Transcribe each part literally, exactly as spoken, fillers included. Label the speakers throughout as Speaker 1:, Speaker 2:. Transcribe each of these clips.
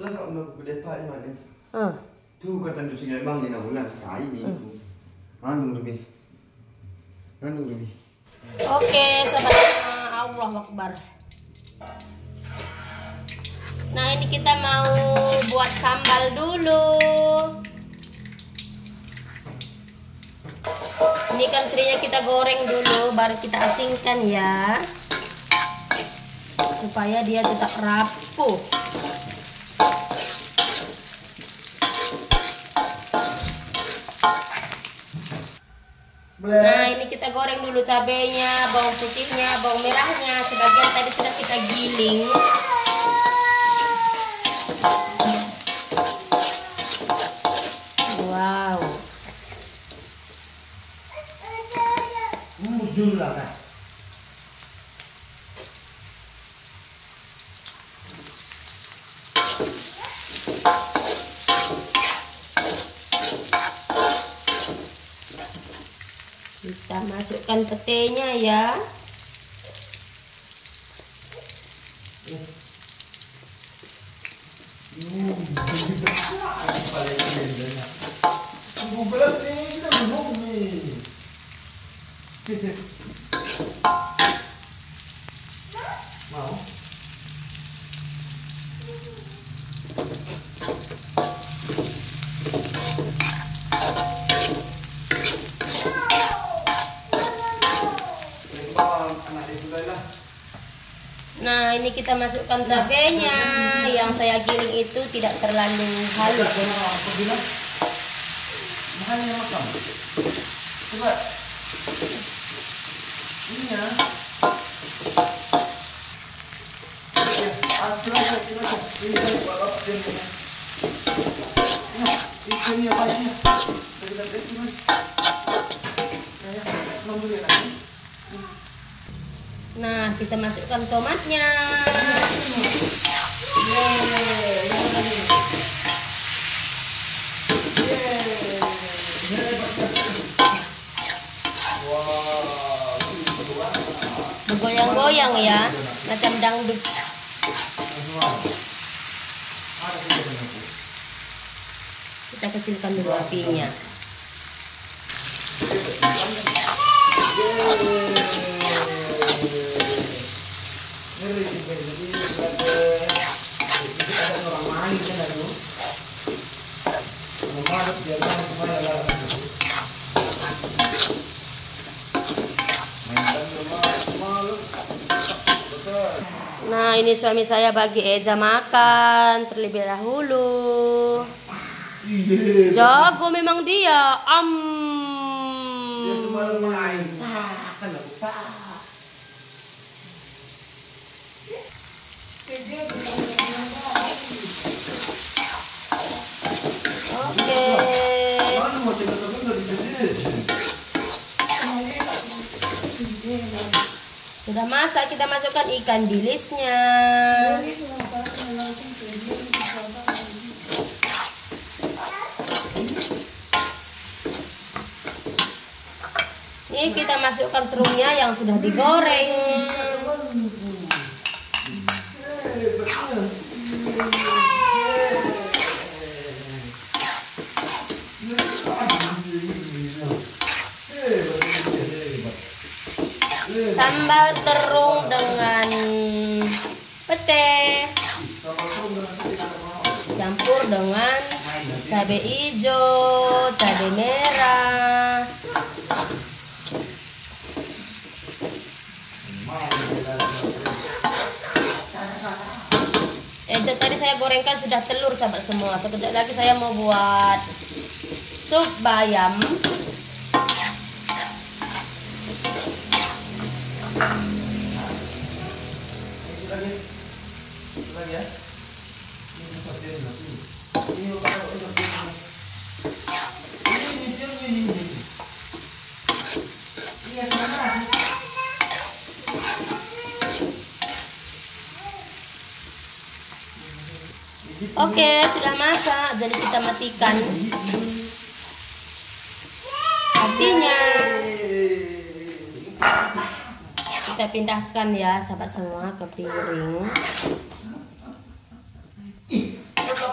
Speaker 1: Ah.
Speaker 2: Tuh kata tu sini bang di nabulan kai ni. Anu lebih. Anu lebih.
Speaker 1: Oke, sobat Allah Akbar. Nah, ini kita mau buat sambal dulu. Ini ikan terinya kita goreng dulu, baru kita asingkan ya, supaya dia tetap rapuh. Nah, ini kita goreng dulu cabenya, bawang putihnya, bawang merahnya. Sebagian tadi sudah kita giling. Wow.
Speaker 2: Dulu lah kan.
Speaker 1: Kita masukkan petenya ya.
Speaker 2: Mau?
Speaker 1: Nah, ini kita masukkan cabenya. Yang saya giling itu tidak terlalu halus.
Speaker 2: Makannya makan. Coba. Ini ya. Ya, asalnya kita ini kalau dia. Nah, ini apa ini? Kita lihat ini. Ya, nunggu ya nanti.
Speaker 1: Nah, kita masukkan tomatnya. Bergoyang-goyang ya, macam dangdut. Kita kecilkan dulu apinya. Nah, ini suami saya bagi Eza makan terlebih dahulu. Jago memang dia. Am.
Speaker 2: Dia semalam main. Ah, kan lupa.
Speaker 1: Oke. Sudah masak, kita masukkan ikan bilisnya. Ini kita masukkan terungnya yang sudah digoreng. Sambal terung dengan pete, campur dengan cabai hijau, cabai merah. Eh, tadi saya gorengkan sudah telur sahabat semua. Sekejap lagi saya mau buat sup bayam. Oke, sudah masak, jadi kita matikan apinya. Kita pindahkan ya sahabat semua ke piring.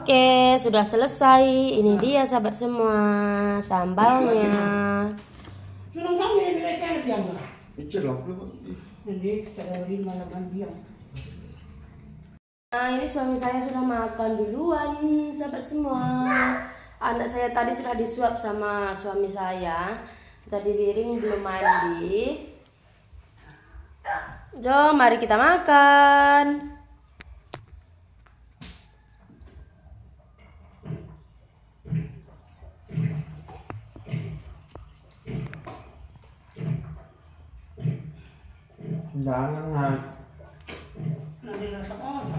Speaker 1: Oke, sudah selesai. Ini dia sahabat semua sambalnya.
Speaker 3: Sudah kami ini mereka ada biang lah.
Speaker 2: Icer lah.
Speaker 3: Jadi kita dari malaman biang.
Speaker 1: Nah, ini suami saya sudah makan duluan, sahabat semua. Anak saya tadi sudah disuap sama suami saya. Jadi piring belum mandi. Jom, mari kita makan.
Speaker 2: Jangan lah.
Speaker 3: Nanti rasa apa?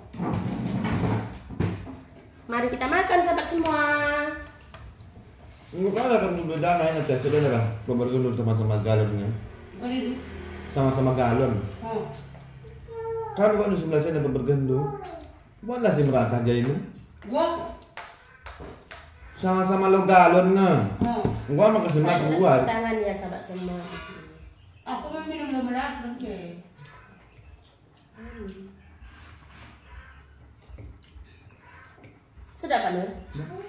Speaker 1: Mari kita makan sahabat semua.
Speaker 2: Enggak ada kan berbeda lain aja sudah lah. Bergulur sama-sama galonnya.
Speaker 3: Beri.
Speaker 2: Sama-sama galon.
Speaker 3: Oh.
Speaker 2: Kan kok di sebelah sini ada bergendung. Mana sih merata aja ini?
Speaker 3: Gua.
Speaker 2: Sama-sama lo galon nge.
Speaker 3: Oh.
Speaker 2: Gua mau kesini
Speaker 1: Saya sudah
Speaker 2: keluar.
Speaker 1: cuci tangan ya sahabat semua di sini.
Speaker 3: Aku mau minum lima belas nanti.
Speaker 1: Sudah Pak Nur?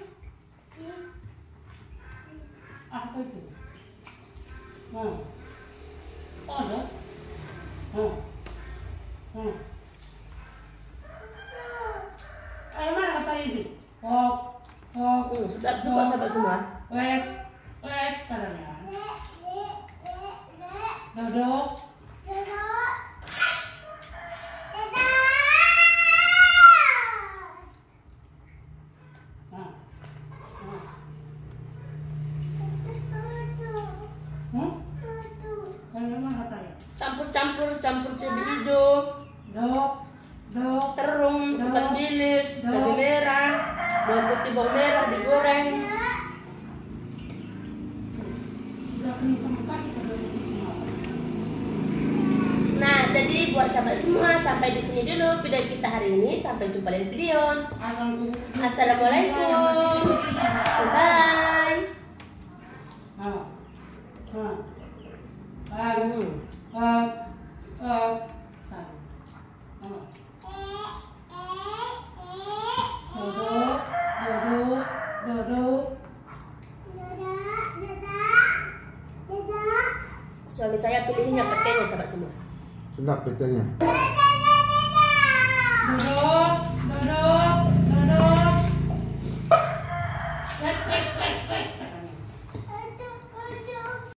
Speaker 3: Apa itu? Oh. Oh, ada. Oh. Oh. Ayo mana kata itu? Oh. Oh.
Speaker 1: Hmm, sudah buka sahabat semua.
Speaker 3: Wek. Wek katanya. Duduk.
Speaker 1: Campur-campur, campur cabai hijau,
Speaker 3: Dok. Dok.
Speaker 1: terung, ikan bilis, cabai merah, bawang putih, bawang merah digoreng.
Speaker 3: Sudah kenyang kaki kita.
Speaker 1: Nah, jadi buat sahabat semua, sampai di sini dulu video kita hari ini. Sampai jumpa lain video. Assalamualaikum. Bye.
Speaker 3: Ah. Ah.
Speaker 1: Hmm.
Speaker 3: Ah. Ah. Duduk, duduk, duduk.
Speaker 1: Suami saya pilihnya petenya sahabat semua.
Speaker 2: Sedap petenya.
Speaker 3: Duduk, duduk, duduk. Wek, wek, wek, wek.